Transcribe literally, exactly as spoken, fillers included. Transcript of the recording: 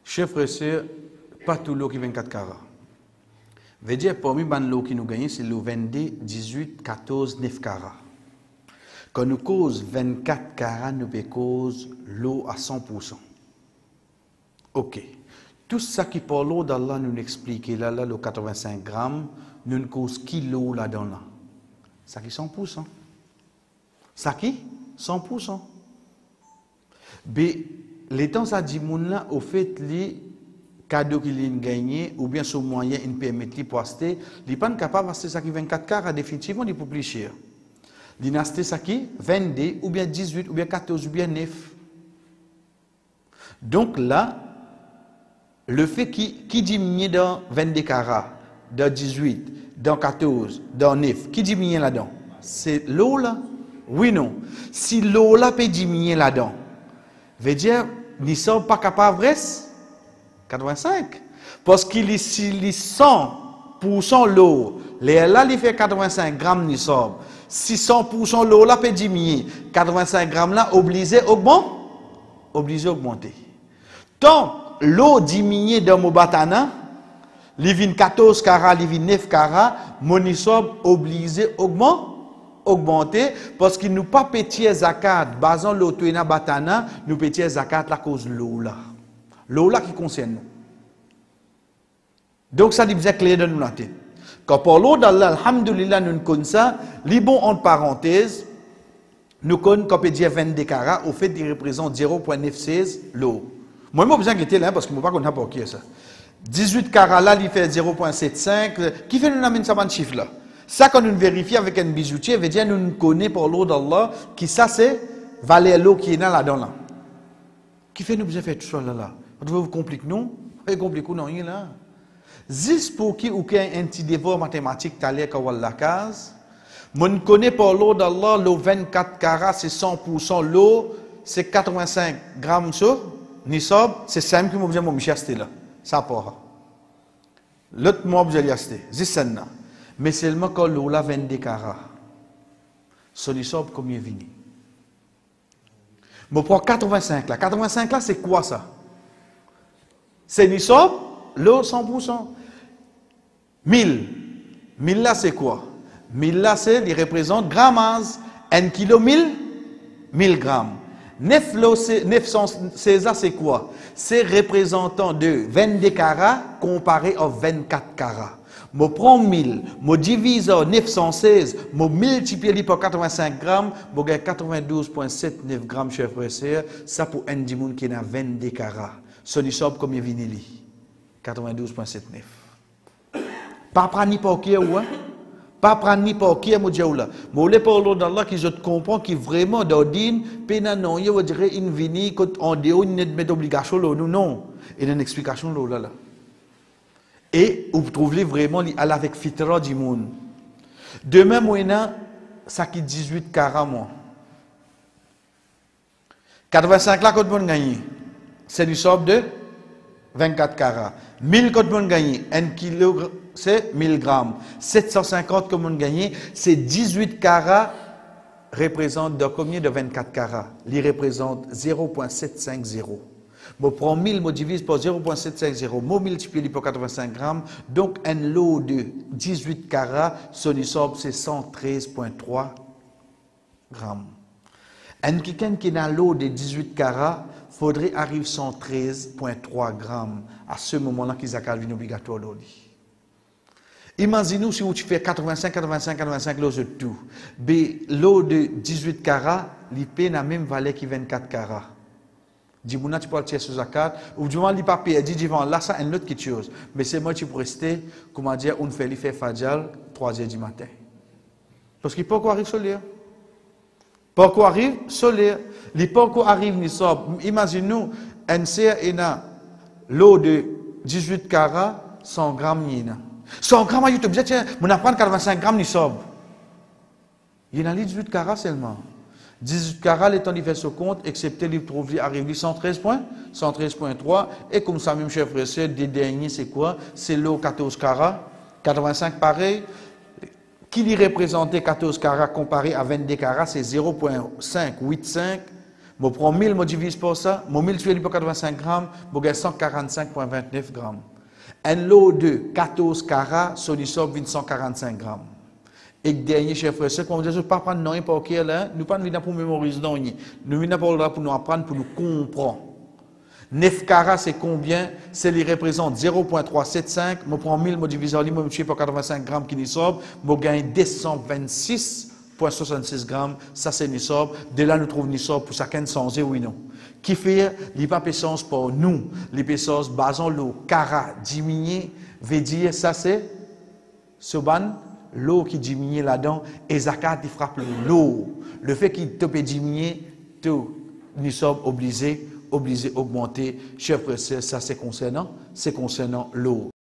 Chers frères et sœurs, pas tout l'eau qui vingt-quatre carats. Veut dire, parmi les lots qui nous gagnent, c'est le vingt-deux, dix-huit, quatorze, neuf carats. Quand nous cause vingt-quatre carats, nous peut cause l'eau à cent pour cent. Ok. Tout ça qui parle l'eau d'Allah nous explique, là, là, le quatre-vingt-cinq grammes, nous ne cause qui l'eau là-dedans là. Ça qui cent pour cent. Ça qui cent pour cent. Mais les temps ça dit moun là au fait les cadeaux qu'il a gagné ou bien ce moyen il permet de pour acheter, il pas capable d'acheter ça qui vingt-quatre carats définitivement il pour plus cher. Il n'a acheté ça qui vingt-deux ou bien dix-huit ou bien quatorze ou bien neuf. Donc là le fait qui qui diminue dans vingt-deux carats, dans dix-huit, dans quatorze, dans neuf, qui diminue là-dedans? C'est l'eau là? Oui non. Si l'eau là peut diminuer là-dedans, veut dire nous ne sommes pas capables de quatre-vingt-cinq. Parce qu'il est si cent pour cent l'eau, là il fait quatre-vingt-cinq grammes nous sommes. Si cent pour cent l'eau là peut diminuer, quatre-vingt-cinq grammes là obligé augmenter, obligé augmenter. Tant l'eau diminue dans mon batana, il vient quatorze carats, il vient neuf carats, mon sommes obligé augmenter. Augmenter parce qu'il nous pas pétier zakat basant l'auto na batana nous pétier zakat la cause l'eau là l'eau là qui concerne nous donc ça dit bien clair dans nous la tête quand pour l'eau d'Allah alhamdulillah nous connaissons ça li bon entre parenthèses nous connaissons qu'on peut dire vingt-deux carats au fait il représente zéro virgule neuf seize l'eau moi moi besoin guetter là parce que moi pas connais pas qui est ça dix-huit carats là il fait zéro virgule soixante-quinze qui fait nous amène ça ban chiffre là. Ça, quand nous vérifions avec un bijoutier, veut dire nous connaissons pour l'eau d'Allah, qui ça c'est valer l'eau qui est là-dedans là. Qui fait nous besoin faire tout ça là là. Vous vous compliquez nous, vous compliquez non rien là. Juste pour qui ou qui un petit dévot mathématique t'allait quand la case. Mon connaît pour l'eau d'Allah, l'eau vingt-quatre carats c'est cent pour cent l'eau, c'est quatre-vingt-cinq grammes sur nisab, c'est simple que moi besoin mon acheter là. Ça pas. L'autre moi besoin acheter. C'est ça là. Mais seulement quand l'eau là vingt-deux carats. Son nisab combien vini? Je prends quatre-vingt-cinq là. quatre-vingt-cinq là c'est quoi ça? C'est nisab, l'eau cent pour cent. mille. mille là c'est quoi? mille là c'est, il représente grammage. un kilo mille, mille grammes. neuf cent seize c'est quoi? C'est représentant de vingt-deux carats comparé à vingt-quatre carats. Je prends mille, je divise neuf cent seize, je multiplie par quatre-vingt-cinq grammes, je gagne quatre-vingt-douze virgule soixante-dix-neuf grammes, chers frères et sœurs. Ça pour un dimoun qui a vingt-deux carats. Ce n'est pas combien vinili? quatre-vingt-douze virgule soixante-dix-neuf. Pas prendre ni pas qui ou hein? Pas prendre ni pas qui est mon Dieu là. Mais on est par l'ordre d'Allah qui je comprends qui vraiment d'ordine, pena non, il dirait une vini quand on dit on n'est pas d'obligation là, nous non. Il y a une explication là là. Et vous trouvez vraiment avec fitra du monde. Demain, moi, ça qui dix-huit carats, moi. quatre-vingt-cinq là, quand on gagne, c'est du sort de vingt-quatre carats. mille quand on gagne, un kilo, c'est mille grammes. sept cent cinquante comme on gagne, c'est dix-huit carats, représente de combien de vingt-quatre carats? Il représente zéro virgule sept cent cinquante. Je prends mille, je divise par zéro virgule sept cent cinquante, je multiplie par quatre-vingt-cinq grammes, donc un lot de dix-huit carats, son nisab c'est cent treize virgule trois grammes. Un quelqu'un qui a un lot de dix-huit carats, il faudrait arriver à cent treize virgule trois grammes à ce moment-là qu'ils ont une obligatoire. Imaginez si tu fais quatre-vingt-cinq, quatre-vingt-cinq, quatre-vingt-cinq lots de tout. Mais l'eau de dix-huit carats, il paie la même valeur que vingt-quatre carats. Dis moi tu peux tirer sur zakat ou du moins il pas payer dit devant là ça une autre chose mais c'est moi tu peux rester comment dire on fait lui faire fajr trois heures du matin parce qu'il peut quoi arrive solaire pas quoi arrive solaire il peut quoi arrive ni ça imagine nous un serre et na l'eau de dix-huit carats cent grammes nina cent grammes YouTube tiens on apprend quatre-vingt-cinq grammes ni ça il y en a dix-huit carats seulement dix-huit carats, les temps d'y faire ce compte, excepté les trouver arrivé cent treize points, cent treize virgule trois, et comme ça, même chef frère, des derniers, c'est quoi? C'est l'eau quatorze carats, quatre-vingt-cinq pareil, qui lui représentait quatorze carats comparé à vingt-deux carats, c'est zéro virgule cinq huit cinq, Je prends mille, je divise par ça, je multiplie par quatre-vingt-cinq grammes, je gagne cent quarante-cinq virgule vingt-neuf grammes. Un lot de quatorze carats, son isobe cent quarante-cinq grammes. Et le dernier chef frère, comme je ne pas prendre non pour qui là, nous pas venir pour mémoriser non, nous venons pour là pour nous apprendre, pour nous comprendre. neuf carats c'est combien? C'est les représente zéro virgule trois sept cinq, je prends mille, je divise par je multiplie par quatre-vingt-cinq grammes qui isobe, je gagne deux cent vingt-six virgule soixante-six grammes, ça c'est nisob. De là, nous trouvons nisob pour chacun sans oui non. Qui fait l'hypapessence pour nous, l'hypapessence basant l'eau, cara diminué, veut dire ça c'est soban, l'eau qui diminue là-dedans, et zakat il frappe l'eau. Le fait qu'il te peut diminuer, tout nisob obligé, obligé augmenter. Chef, ça c'est concernant, c'est concernant l'eau.